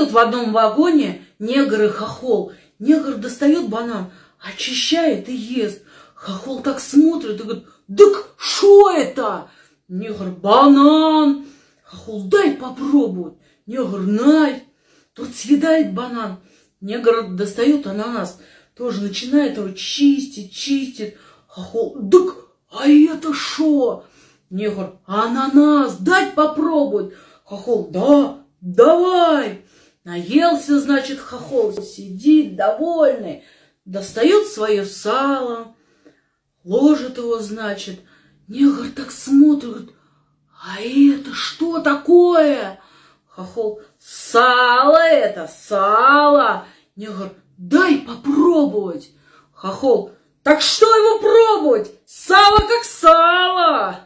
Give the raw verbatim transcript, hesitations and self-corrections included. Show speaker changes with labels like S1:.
S1: едут в одном вагоне негр и хохол. Негр достает банан, очищает и ест. Хохол так смотрит и говорит: «Так что это?» Негр: «Банан». Хохол: «Дай попробовать». Негр: «Най». Тот съедает банан. Негр достает ананас, тоже начинает его чистить, чистит. Хохол: «Так, а это что?» Негр: «Ананас, дать попробовать». Хохол: «Да, давай». Наелся, значит, хохол, сидит довольный, достает свое сало, ложит его, значит. Негр так смотрит, говорит: «А это что такое?» Хохол: «Сало это, сало». Негр: «Дай попробовать». Хохол: «Так что его пробовать? Сало как сало».